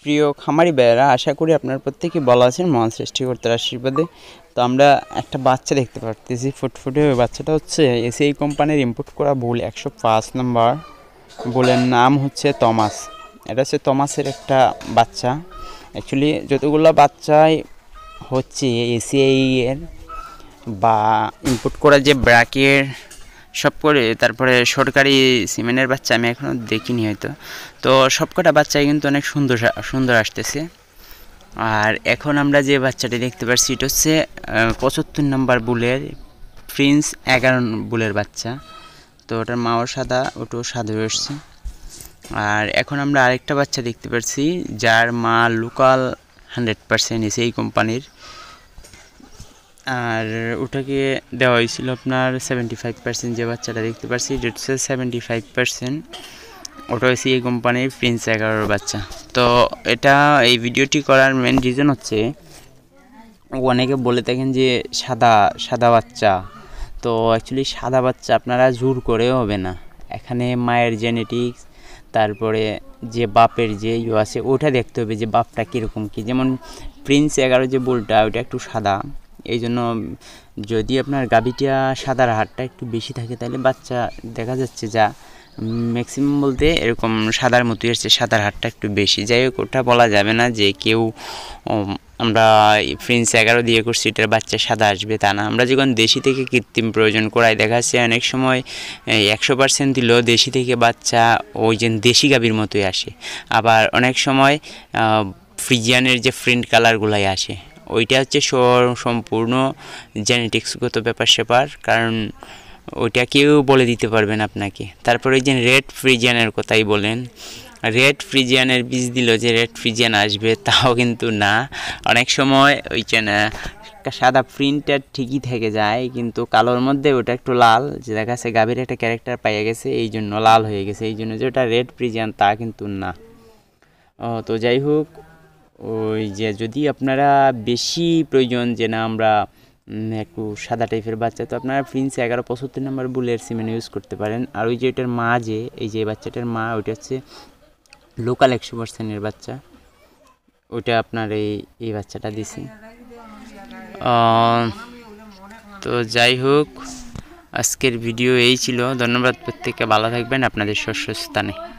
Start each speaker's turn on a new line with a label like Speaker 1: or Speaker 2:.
Speaker 1: প্রিয় খামারি ভাইয়েরা, আশা করি আপনার প্রত্যেকেই ভালো আছেন মহান সৃষ্টিকর্তার আশীর্বাদে। তো আমরা একটা বাচ্চা দেখতে পারতেছি ফুটফুটে। ওই বাচ্চাটা হচ্ছে এসিআই কোম্পানির ইম্পোর্ট করা বুল 105 নম্বর বুলের নাম হচ্ছে টমাস। এটা হচ্ছে টমাসের একটা বাচ্চা। অ্যাকচুয়ালি যতগুলো বাচ্চাই হচ্ছে এসিআই এর বা ইম্পোর্ট করা যে ব্র্যাকের সব করে, তারপরে সরকারি সিমেন্টের বাচ্চা আমি এখনও দেখিনি হয়তো। তো সবকটা বাচ্চাই কিন্তু অনেক সুন্দর সুন্দর আসতেছে। আর এখন আমরা যে বাচ্চাটি দেখতে পাচ্ছি এটা হচ্ছে 75 নম্বর বুলের প্রিন্স 11 বুলের বাচ্চা। তো ওটার মাও সাদা, ওটাও সাদা এসছে। আর এখন আমরা আরেকটা বাচ্চা দেখতে পাচ্ছি যার মা লোকাল 100% এসিআই কোম্পানির। আর ওটাকে দেওয়া হয়েছিল আপনার 75%। যে বাচ্চাটা দেখতে পাচ্ছি এটা হচ্ছে 75%। ওটা হচ্ছে এই কোম্পানির প্রিন্স 11 বাচ্চা। তো এটা এই ভিডিওটি করার মেন রিজন হচ্ছে অনেকে বলে থাকেন যে সাদা সাদা বাচ্চা। তো অ্যাকচুয়ালি সাদা বাচ্চা আপনারা জোর করেও হবে না। এখানে মায়ের জেনেটিক্স, তারপরে যে বাপের যে আছে ওটা দেখতে হবে যে বাপটা কীরকম কী। যেমন প্রিন্স 11 যে বুলটা ওটা একটু সাদা, এই জন্য যদি আপনার গাভীটা সাদার হারটা একটু বেশি থাকে তাহলে বাচ্চা দেখা যাচ্ছে যা ম্যাক্সিমাম বলতে এরকম সাদার মতোই আসছে, সাদার হারটা একটু বেশি। যাই হোক, ওটা বলা যাবে না যে কেউ আমরা প্রিন্স 11 দিয়ে করছি এটার বাচ্চা সাদা আসবে তা না। আমরা যখন দেশি থেকে কৃত্রিম প্রয়োজন করাই দেখা যাচ্ছে অনেক সময় 100% দিলেও দেশি থেকে বাচ্চা ওই যে দেশি গাভীর মতোই আসে। আবার অনেক সময় ফ্রিজিয়ানের যে প্রিন্ট কালারগুলাই আসে, ওইটা হচ্ছে সম্পূর্ণ জেনেটিক্সগত ব্যাপার স্যাপার, কারণ ওইটা কেউ বলে দিতে পারবেন আপনাকে। তারপরে ওই যে রেড ফ্রিজিয়ানের কথাই বলেন, রেড ফ্রিজিয়ানের বীজ দিল যে রেড ফ্রিজিয়ান আসবে তাও কিন্তু না। অনেক সময় ওই যে সাদা প্রিন্টার ঠিকই থেকে যায় কিন্তু কালোর মধ্যে ওটা একটু লাল, যে দেখা যাচ্ছে গাভীর একটা ক্যারেক্টার পাইয়া গেছে এই জন্য লাল হয়ে গেছে, এই জন্য যে ওটা রেড ফ্রিজিয়ান তা কিন্তু না। তো যাই হোক, ওই যে যদি আপনারা বেশি প্রয়োজন যে না আমরা একটু সাদা টাইপের বাচ্চা, তো আপনারা প্রিন্স 11 75 নম্বর বুলের সিমেন্ট ইউজ করতে পারেন। আর ওই যে এটার মা, যে এই যে বাচ্চাটার মা, ওইটা হচ্ছে লোকাল 100%-এর বাচ্চা। ওইটা আপনার এই বাচ্চাটা দিছি। তো যাই হোক, আজকের ভিডিও এই ছিল। ধন্যবাদ, প্রত্যেককে ভালো থাকবেন আপনাদের শস্য স্থানে।